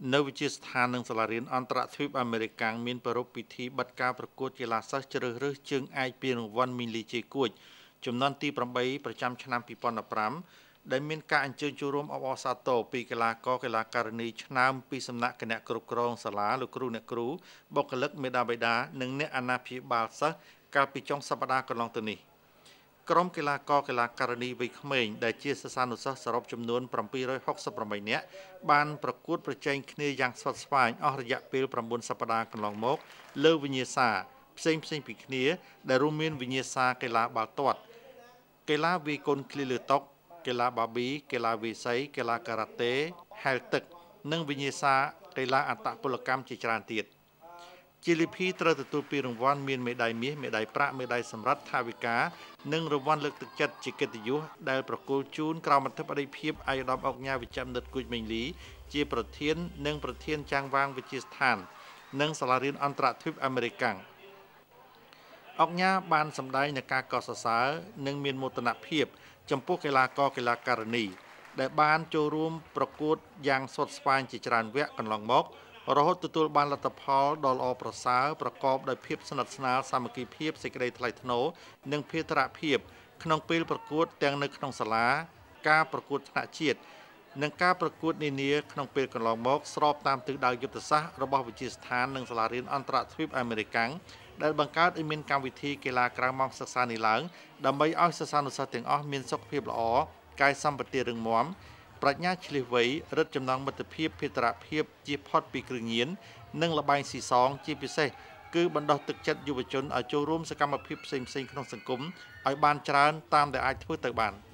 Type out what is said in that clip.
នៅវិទ្យាស្ថាននិងសាលារៀនអន្តរទ្វីបអាមេរិកមានប្រារព្ធពិធីបិទការប្រកួតកីឡាសិស្សជ្រើសរើសជើងឯកពានរង្វាន់ Mengly J គួចចំនួនទី8ប្រចាំឆ្នាំ2015ដែលមានការអញ្ជើញចូលរួមអបអរសាទរពីកីឡាករកីឡាការិនីឆ្នើមពីសំណាក់គណៈគ្រប់គ្រងសាលាលោកគ្រូអ្នកគ្រូបុគ្គលិកមេដាបេដានិងអ្នកអាណាព្យាបាលសិស្សកាលពីចុងសប្តាហ៍កន្លងទៅនេះក្រុមកីឡាករកីឡាការិនីវ័យក្មេងដែលជាសិស្សានុសិស្សសរុបចំនួន768នាក់បានប្រកួតប្រជែងគ្នាយ៉ាងស្វិតស្វាញអស់រយៈពេល9សប្តាហ៍កន្លងមកលើវិញ្ញាសាផ្សេងពីគ្នាដែលរួមមានវិញ្ញាសាកីឡាបាល់ទាត់កីឡាវាយកូនឃ្លីលើតុកីឡាបាប៊ីកីឡាវាសីកីឡាការ៉ាតេហែលទឹកនិងវិញ្ញាសាកីឡាអត្តពលកម្មជាច្រើនទៀតជាលីភីត្រូវទទួលពានរង្វាន់មានមេដាយមាសមេដាយប្រាក់មេដាយសម្រាប់ថវិកានិងរង្វាន់លើកទឹកចិត្តជាកិត្តិយសដែលប្រគល់ជូនក្រមអធិបតីភាពអាយដាមអុកញ៉ាវិជ្ជបណ្ឌិតគូចមេងលីជាប្រធាននិងប្រធានចាងវាងវិទ្យាស្ថាននិងសាលារៀនអន្តរទ្វីបអាមេរិកអុកញ៉ាបានសម្ដែងនូវការកោតសរសើរនិងមានមោទនភាពចំពោះកីឡាករកីឡាការិនីដែលបានចូលរួមប្រកួតយ៉ាងស្វិតស្វាញជាច្រើនវគ្គកន្លងមករហូតទទួលបានលទ្ធផលដ៏ល្អប្រសើរប្រកបដោយភាពស្និទ្ធស្នាលសាមគ្គីភាពសេចក្តីថ្លៃថ្នូរនិងភេរវភាពក្នុងពេលប្រកួតទាំងនៅក្នុងសាលាការប្រកួតថ្នាក់ជាតិនិងការប្រកួតនានាក្នុងពេលកន្លងមកស្របតាមទិសដៅយុទ្ធសាស្ត្ររបស់វិទ្យាស្ថាននិងសាលារៀនអន្តរទ្វីបអាមេរិកដែលបង្កើតឲ្យមានកម្មវិធីកីឡាក្រៅម៉ោងសិក្សានេះឡើងដើម្បីឲ្យសិស្សានុសិស្សទាំងអស់មានសុខភាពល្អកាយសម្បទារឹងមាំប្រាជ្ញាឆ្លៀសវៃរឹតចំណងមិត្តភាពភេរវភាពជៀសផុតពីគ្រឿងញៀននិងល្បែងស៊ីសងជាពិសេសគឺបណ្ដុះទឹកចិត្តយុវជនឲ្យចូលរួមសកម្មភាពផ្សេងៗក្នុងសង្គមឲ្យបានច្រើនតាមដែលអាចធ្វើទៅបាន។